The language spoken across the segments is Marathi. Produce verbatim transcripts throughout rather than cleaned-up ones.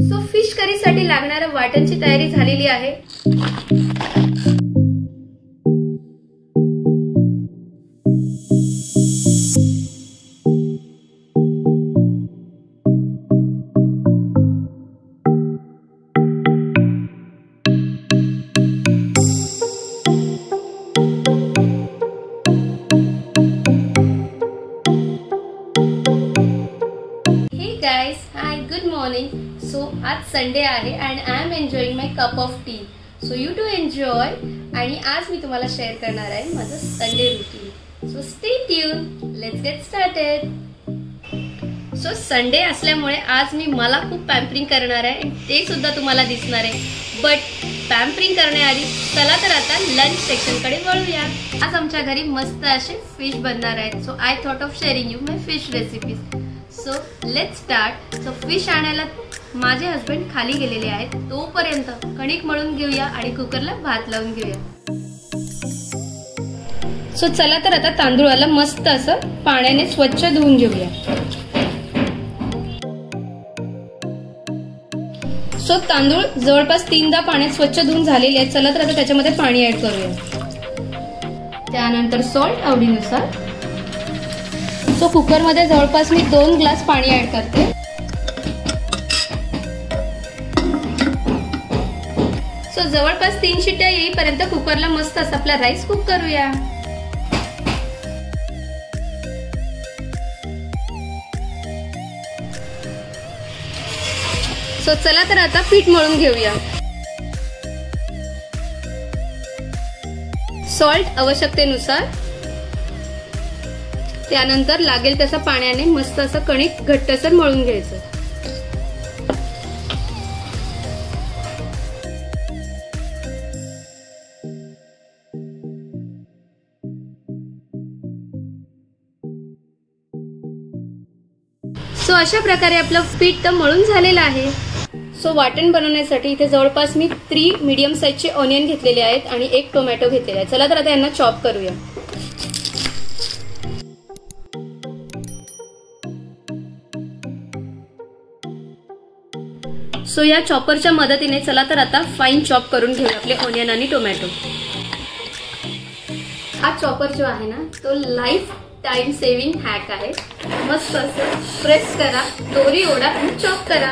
सो फिश करी साठी लागणाऱ्या वाटणची तयारी झालेली आहे। Guys, hi, good morning. So आज संडे आहे and I am enjoying my cup of tea. So you too enjoy. आणि आज मी तुम्हाला शेअर करणार आहे माझं Sunday routine. So stay tuned. Let's get started. So Sunday असल्यामुळे आज मी मला खूप पॅम्परिंग करणार आहे आणि ते सुद्धा तुम्हाला दिसणार आहे. बट पॅम्परिंग करण्याआधी चला तर आता लंच सेक्शन कडे वळूया. आज आमच्या घरी मस्त असे फिश बनणार आहेत. So I thought of sharing you my fish recipes. So let's start. So fish आणायला माझे हस्बंड खाली गेलेले आहेत. तोपर्यंत कणिक मळून घेऊया आणि कुकरला भात लावून घेऊया. सो चला तर आता तांदूळाला मस्त असं पाण्याने स्वच्छ धुवून घेऊया. सो तांदूळ जवळपास तीनदा पाण्यात स्वच्छ धुवून झालेले आहेत. चला तर आता त्याच्यामध्ये पाणी ऍड करूया. त्यानंतर सॉल्ट आवडीनुसार. सो कुकर मध्ये जवळपास मी दोन ग्लास पाणी ऍड करते. सो जवळपास तीन शिट्ट्या येईपर्यंत कुकरला मस्त असं आपला राईस कुक करूया. सो चला तर आता पीठ मळून घेऊया. सॉल्ट आवश्यकतेनुसार. त्यानंतर लागेल तसं पाण्याने मस्त असं कणिक घट्टसर मळून घ्यायचं. सो अशा प्रकारे आपलं पीठ तर मळून झालेलं आहे. सो वाटण बनवण्यासाठी इथे जवळपास मी थ्री मीडियम साईजचे ऑनियन घेतलेले आहेत आणि एक टोमॅटो घेतलेला आहे. चला तर आता यांना चॉप करूया. सो या चॉपरच्या मदतीने चला तर आता फाईन चॉप करून घेऊया आपले ऑनियन आणि टोमॅटो. हा चॉपर जो आहे ना तो लाईफ टाइम सेव्हिंग हॅक आहे. मस्त असं प्रेस करा, दोरी ओढा आणि चॉप करा.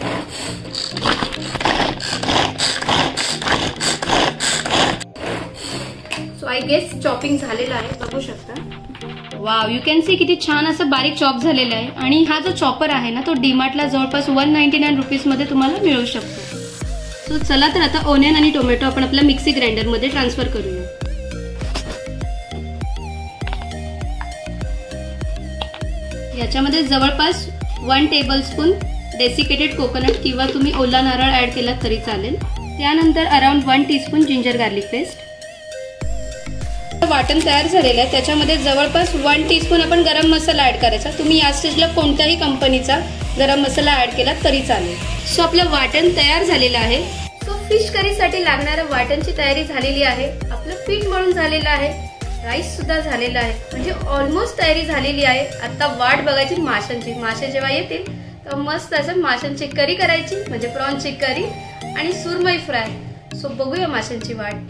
सो आय गेस चॉपिंग झालेलं आहे, बघू शकता. वाव, यू कॅन सी किती छान असं बारीक चॉप झालेलं आहे. आणि हा जो चॉपर आहे ना तो डीमार्टला जवळपास वन नाईन्टी नाईन रुपीज मध्ये तुम्हाला मिळू शकतो. सो चला तर आता ऑनियन आणि टोमॅटो आपण आपल्या मिक्सी ग्राइंडर मध्ये ट्रान्सफर करूया. याच्यामध्ये जवळपास one tablespoon desiccated coconut किंवा तुम्ही ओला नारळ ऍड केला तरी चालेल. त्यानंतर around one teaspoon ginger garlic paste. वाटण तयार झालेलं आहे. त्याच्यामध्ये जवळपास वन टीस्पून आपण गरम मसाला ऍड करायचा. तुम्ही या स्टेजला कोणत्याही कंपनीचा गरम मसाला ऍड केला तरी चालेल. सो आपलं वाटण तयार झालेलं आहे. सो फिश करीसाठी लागणाऱ्या वाटणची तयारी झालेली आहे. आपलं पीठ मळून झालेलं आहे. राईस सुद्धा झालेला आहे. म्हणजे ऑलमोस्ट तयारी झालेली आहे. आता वाट बघायची माशांची. मासे जेव्हा येतील तर मस्त असं माशांची करी करायची, म्हणजे प्रॉन्सची करी आणि सुरमई फ्राय. सो बघूया माशांची वाट.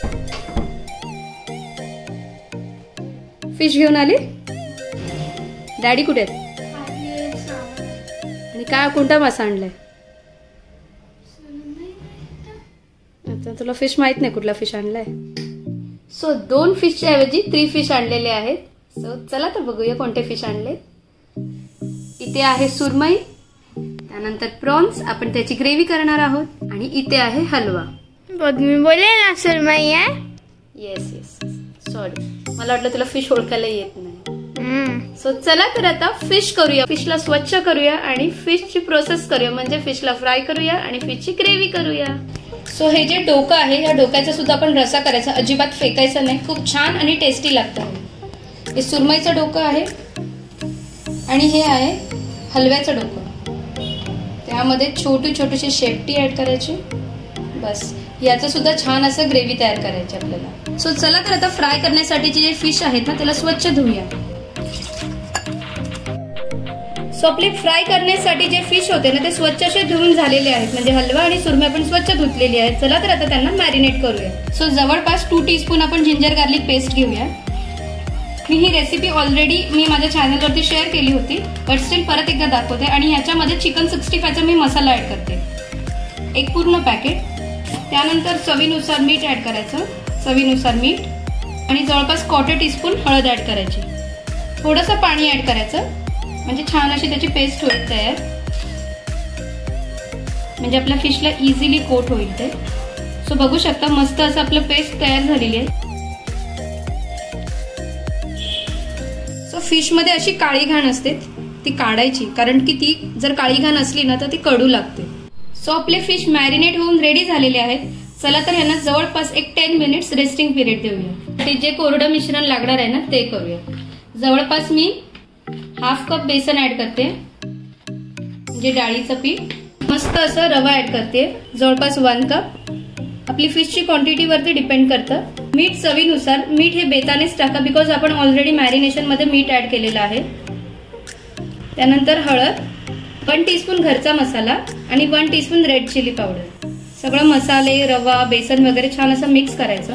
फिश घेऊन आले. डॅडी कुठे आहेत? आणि काय कोणता मासा आणलाय? आता तुला फिश माहित नाही कुठला फिश आणलाय. सो दोन फिशच्या ऐवजी थ्री फिश आणलेले आहेत. सो चला तर बघूया कोणते फिश आणले. इथे आहे सुरमई, त्यानंतर प्रॉन्स, आपण त्याची ग्रेव्ही करणार आहोत. आणि इथे आहे हलवा. मी बोले ना सुरमई आहे. येस येस सॉरी, मला वाटलं तुला फिश ओळखायला येत नाही. सो चला तर आता फिश करूया. फिशला स्वच्छ करूया आणि फिशची प्रोसेस करूया, म्हणजे फिशला फ्राय करूया आणि फिशची ग्रेव्ही करूया. सो हे जे डोकं आहे या डोक्याचा सुद्धा आपण रसा करायचा, अजिबात फेकायचा नाही. खूप छान आणि टेस्टी लागतं. हे सुरमईचं डोकं आहे आणि हे आहे हलव्याचं डोकं. त्यामध्ये छोटी छोटीशी शेपटी ऍड करायची. बस याचं सुद्धा छान असं ग्रेव्ही तयार करायची आपल्याला. सो चला तर आता फ्राय करण्यासाठी जे फिश आहेत ना त्याला स्वच्छ धुऊया. सो आपले फ्राय करण्यासाठी जे फिश होते ना ते स्वच्छ असे धुवून झालेले आहेत, म्हणजे हलवा आणि सुरमई आपण स्वच्छ धुतलेली आहे. चला तर आता त्यांना मॅरिनेट करूया. सो जवळपास टू टीस्पून आपण जिंजर गार्लिक पेस्ट घेऊया. मी ही रेसिपी ऑलरेडी मी माझ्या चॅनलवरती शेअर केली होती, बट स्टील परत एकदा दाखवते. आणि ह्याच्यामध्ये चिकन सिक्स्टी फायचा मी मसाला ऍड करते, एक पूर्ण पॅकेट. त्यानंतर चवीनुसार मीठ ऍड करायचं, चवीनुसार मीठ. आणि जवळपास क्वार्टर टीस्पून हळद ऍड करायची. थोडंसं पाणी ऍड करायचं, म्हणजे छान अशी त्याची पेस्ट होईल तयार, म्हणजे आपल्या फिशला इझिली कोट होईल ते. सो बघू शकता मस्त असं आपलं पेस्ट तयार झालेली आहे. सो फिश मध्ये अशी काळी घाण असते ती काढायची, कारण की ती जर काळी घाण असली ना तर ती कडू लागते. सो आपले फिश मॅरिनेट होऊन रेडी झालेले आहेत. चला तर यांना जवळपास एक टेन मिनिट्स रेस्टिंग पिरियड देऊया. ते जे कोरडं मिश्रण लागणार आहे ना ते करूया. जवळपास मी हाफ कप बेसन ऍड करते, म्हणजे डाळीचं पीठ. मस्त असं रवा ऍड करते, जवळपास वन कप. आपली फिशची क्वांटिटी वरती डिपेंड करतं. मीठ चवीनुसार. मीठ हे बेतानेच टाका, बिकॉज आपण ऑलरेडी मॅरिनेशन मध्ये मीठ ऍड केलेलं आहे. त्यानंतर हळद, वन टीस्पून घरचा मसाला आणि one teaspoon red chilli powder. सगळं मसाले, रवा, बेसन वगैरे छान असं मिक्स करायचं.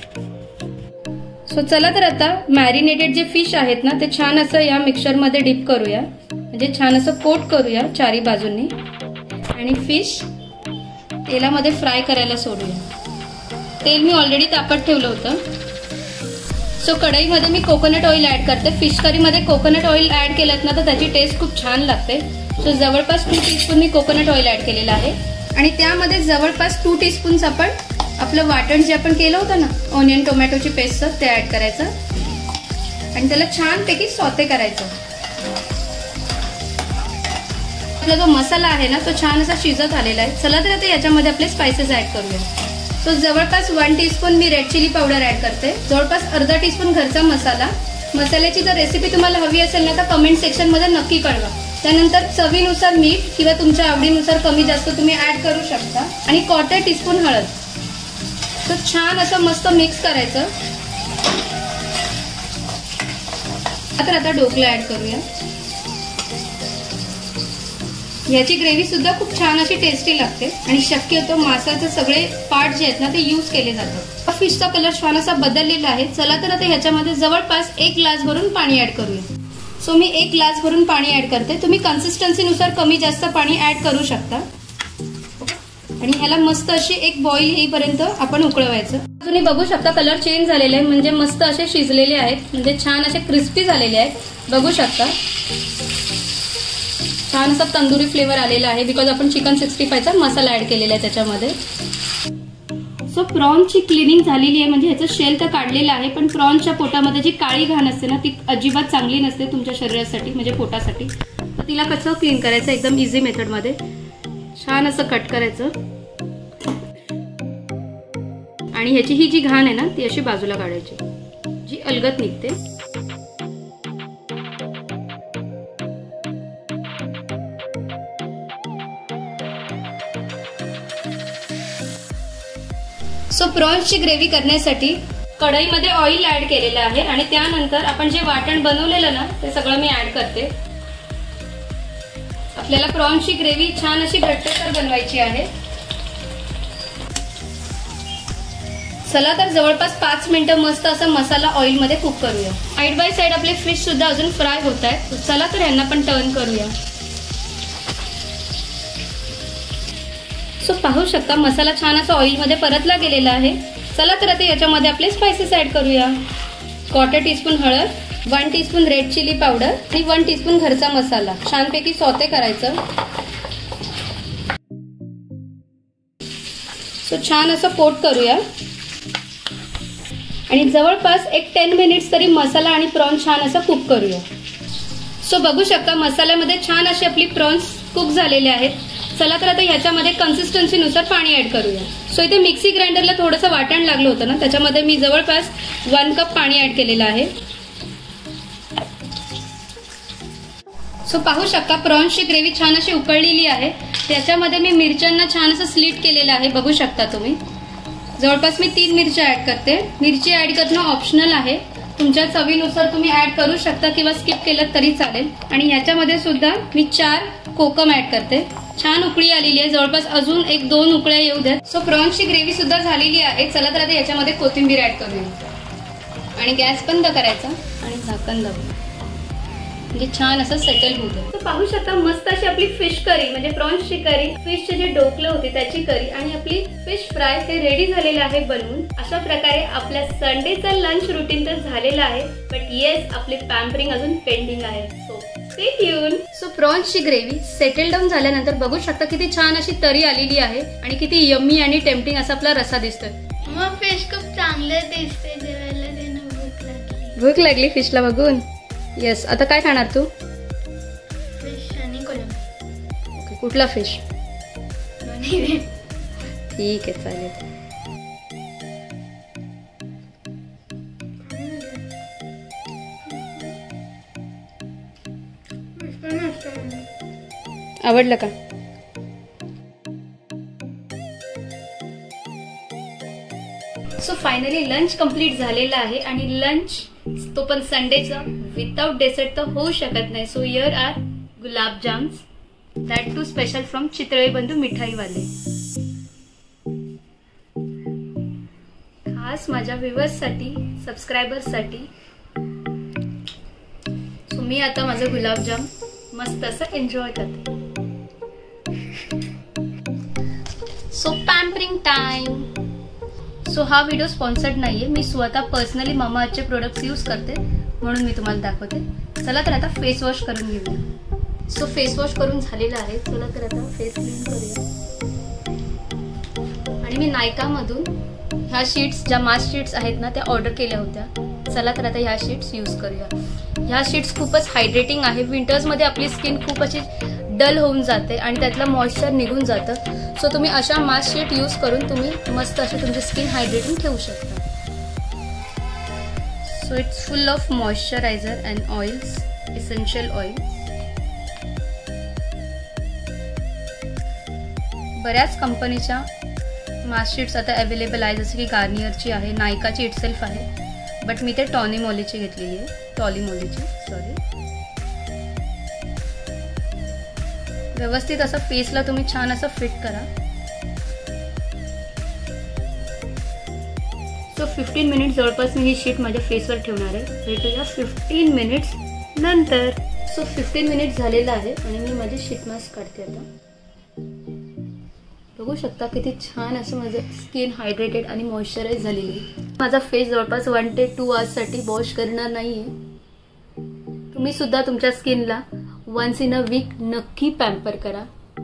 सो चला तर आता मॅरिनेटेड जे फिश आहेत ना ते छान असं या मिक्सचर मध्ये डिप करूया, म्हणजे छान असं कोट करूया चारी बाजूंनी. आणि फिश तेलामध्ये फ्राय करायला सोडूया. तेल मी ऑलरेडी तापत ठेवलं होतं. सो कढईमध्ये मी कोकोनट ऑइल ऍड करते. फिश करीमध्ये कोकोनट ऑइल ऍड केलं ना तर त्याची टेस्ट खूप छान लागते. सो जवळपास टू टीस्पून मी कोकोनट ऑइल ऍड केलेलं आहे. आणि त्यामध्ये जवळपास टू टीस्पून आपण आपलं वाटण जे आपण केलं होतं ना ऑनियन टोमॅटोची पेस्ट ते ऍड करायचं आणि त्याला छानपैकी सॉते करायचं. आपला जो मसाला आहे ना तो छान असा शिजत आलेला आहे. चला तर आता याच्यामध्ये आपले स्पायसेस ऍड करूया. सो जवळपास वन टीस्पून मी रेड चिली पावडर ऍड करते, जवळपास अर्धा टीस्पून घरचा मसाला. मसाल्याची जर रेसिपी तुम्हाला हवी असेल ना तर कमेंट सेक्शन मध्ये नक्की कळवा. त्यानंतर चवीनुसार मीठ किंवा तुमच्या आवडीनुसार कमी जास्त तुम्ही ऍड करू शकता. आणि क्वार्टर टीस्पून हळद. तर छान असं मस्त मिक्स करायचं. आता आता ढोकळा ऍड करूया. याची ग्रेव्ही सुद्धा खूप छान अशी टेस्टी लागते आणि शक्यतो मासाचे सगळे पार्ट जे आहेत ना ते यूज केले जातात. फिशचा कलर छान असा बदललेला आहे. चला तर आता ह्याच्यामध्ये जवळपास एक ग्लास भरून पाणी ऍड करूया. सो मी एक ग्लास भरून पाणी ऍड करते. तुम्ही कन्सिस्टन्सीनुसार कमी जास्त पाणी ऍड करू शकता. आणि ह्याला मस्त अशी एक बॉईल येईपर्यंत आपण उकळवायचं. तुम्ही बघू शकता कलर चेंज झालेला आहे, म्हणजे मस्त असे शिजलेले आहेत, म्हणजे छान असे क्रिस्पी झालेले आहेत. बघू शकता छान असा तंदुरी फ्लेवर आलेला आहे, बिकॉज आपण चिकन सिक्स्टी फायचा मसाला ऍड केलेला आहे त्याच्यामध्ये. सो प्रॉन्सची क्लिनिंग झालेली आहे, म्हणजे ह्याचं शेल तर काढलेलं आहे, पण प्रॉन्सच्या पोटामध्ये जी काळी घाण असते ना ती अजिबात चांगली नसते तुमच्या शरीरासाठी, म्हणजे पोटासाठी. तर तिला कसं क्लीन करायचं एकदम इझी मेथडमध्ये. छान असं कट करायचं आणि ह्याची ही जी घाण आहे ना ती अशी बाजूला काढायची, जी अलगद निघते. सो प्रॉन्सची ग्रेव्ही करण्यासाठी कढईमध्ये ऑइल ऍड केलेलं आहे आणि त्यानंतर आपण जे वाटण बनवलेलं ना ते सगळं मी ऍड करते. आपल्याला प्रॉन्सची ग्रेव्ही छान अशी घट्टसर बनवायची आहे. चला तर जवळपास पाच मिनिटं मस्त असा मसाला ऑइल मध्ये कुक करूया. साइड बाय साइड आपले फिश सुद्धा अजून फ्राय होत आहेत. चला तर यांना पण टर्न करूया. सो पाहू शकता मसाला छान असा ऑइल मध्ये परतला गेलेला आहे. चला तर आता याच्यामध्ये आपले स्पायसेस ऍड करूया. क्वार्टर टीस्पून हळद, one teaspoon red chilli powder आणि वन टीस्पून घरचा मसाला छानपैकी सॉते करायचं. सो छान असं कोट करूया आणि जवळपास एक टेन मिनिट्स तरी मसाला आणि प्रॉन्स छान असं कुक करूया. सो बघू शकता मसाल्यामध्ये छान अशी आपली प्रॉन्स कुक झालेले आहेत. चला तर आता ह्याच्यामध्ये कन्सिस्टन्सीनुसार पाणी ऍड करूया. सो इथे मिक्सी ग्राइंडरला थोडंसं वाटण लागलं होतं ना त्याच्यामध्ये मी जवळपास वन कप पाणी ऍड केलेलं आहे. सो पाहू शकता प्रॉन्सची ग्रेव्ही छान अशी उकळलेली आहे. त्याच्यामध्ये मी मिरच्यांना छान असं स्लिट केलेलं आहे. बघू शकता तुम्ही. जवळपास मी तीन मिरच्या ऍड करते. मिरची ऍड करणं ऑप्शनल आहे, तुमच्या चवीनुसार तुम्ही ऍड करू शकता किंवा स्किप केलं तरी चालेल. आणि याच्यामध्ये सुद्धा मी चार कोकम ऍड करते. छान उकळी आलेली आहे, जवळपास अजून एक दोन उकळ्या येऊ द्यात. सो प्रॉन्सची ग्रेव्ही सुद्धा झालेली आहे. चला तर आता याच्यामध्ये कोथिंबीर ऍड करूया आणि गॅस बंद करायचा आणि झाकण लावूया म्हणजे छान असं सेटल होऊ दे. तर पाहू शकता मस्त अशी आपली फिश करी म्हणजे प्रॉन्सची करी, फिशचे जे डोकलं होते त्याची करी आणि आपली फिश फ्राय हे रेडी झालेलं आहे बनवून. अशा प्रकारे आपल्या संडेचा लंच रुटीन तर झालेला आहे. बट येस आपली पॅम्परिंग अजून पेंडिंग आहे. So stay tune. सो प्रॉन्सची ग्रेव्ही सेटल डाऊन झाल्यानंतर बघू शकता किती छान अशी तरी आलेली आहे आणि किती यम्मी आणि टेम्पटिंग असा आपला रस्सा दिसतोय. मग फिश खूप चांगले दिसते जेवायला. भूक लागली. भूक लागली फिशला बघून. येस आता काय खाणार तू? फिश आणि कोलंबी. ओके कुठला फिश? दोन्ही. ठीक आहे चालेल. आवडलं का? सो फायनली लंच कम्प्लीट झालेला आहे आणि लंच तो पण संडेचा विदाउट डेझर्ट तर होऊ शकत नाही. So here are gulab jams, that too special from Chitale Bandhu मिठाईवाले. खास माझ्या व्ह्युअर्स साठी, सबस्क्रायबर्स साठी. सो मी आता माझं गुलाबजाम मस्त असं एन्जॉय करते. So pampering time. सो हा व्हिडिओ स्पॉन्सर्ड नाहीये, मी स्वतः पर्सनली मामाअर्थचे प्रोडक्ट्स यूज करते म्हणून मी तुम्हाला दाखवते. चला तर आता फेस वॉश करून घेऊया. सो फेस वॉश करून झालेला आहे. चला तर आता फेस क्लीन करूया. आणि मी नायकामधून ह्या शीट्स ज्या मास्क शीट्स आहेत ना त्या ऑर्डर केल्या होत्या. चला तर आता ह्या शीट्स यूज करूया. ह्या शीट्स खूपच हायड्रेटिंग आहे. विंटर्समध्ये आपली स्किन खूप अशी डल होऊन जाते आणि त्यातलं मॉइश्चर निघून जातं. सो तुम्ही अशा मास्क शीट यूज करून तुम्ही मस्त अशी तुमची स्किन हायड्रेटिंग ठेवू शकता. So it's full of moisturiser and oils, essential oil. बऱ्याच कंपनीच्या मास्क शीट्स आता अवेलेबल आहे, जसं की गार्नियरची आहे, नायकाची इटसेल्फ आहे. बट मी ते टॉनिमोलीची घेतलेली आहे, टॉलिमोलीची सॉरी. व्यवस्थित असं फेसला तुम्ही छान असं फिट करा. सो फिफ्टीन मिनिट्स जवळपास मी ही शीट माझ्या फेसवर ठेवणार आहे. भेटूया फिफ्टीन मिनिट्स नंतर. सो फिफ्टीन मिनिट्स झालेलं आहे आणि मी माझी शीट मास्क काढते आता. बघू शकता किती छान असं माझं स्किन हायड्रेटेड आणि मॉइश्चराइज झालेली आहे. माझा फेस जवळपास वन ते टू आवर्ससाठी वॉश करणार नाहीये. तुम्ही सुद्धा तुमच्या स्किनला वन्स इन अ वीक नक्की पॅम्पर करा.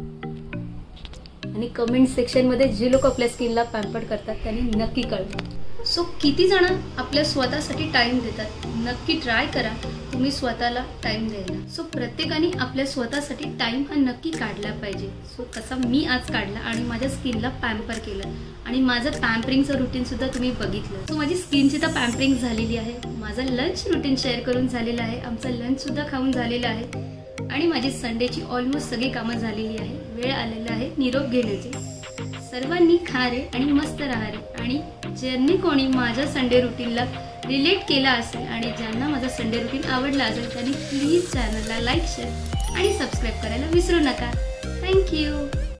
आणि कमेंट सेक्शनमध्ये जे लोक आपल्या स्किनला पॅम्पर करतात त्यांनी नक्की कळवा. सो किती जण आपल्या स्वतःसाठी टाइम देतात? नक्की ट्राय करा तुम्ही स्वतःला टाइम द्यायला. सो प्रत्येकाने आपल्या स्वतःसाठी टाइम हा नक्की काढला पाहिजे. सो तसा मी आज काढला आणि माझ्या स्किनला पॅम्पर केलं आणि माझं पॅम्परिंगचं रुटीन सुद्धा तुम्ही बघितलं. सो माझी स्किनची तर पॅम्परिंग झालेली आहे. माझं लंच रुटीन शेअर करून झालेलं आहे. आमचं लंच सुद्धा खाऊन झालेलं आहे आणि माझी संडेची ऑलमोस्ट सगळी कामं झालेली आहे. वेळ आलेला आहे निरोप घेण्याची. सर्वांनी खा रे आणि मस्त राहा रे. आणि ज्यांनी कोणी माझ्या संडे रुटीनला रिलेट केला असेल आणि ज्यांना माझं संडे रुटीन आवडला असेल त्यांनी प्लीज चॅनलला लाईक, शेअर आणि सबस्क्राईब करायला विसरू नका. थँक्यू.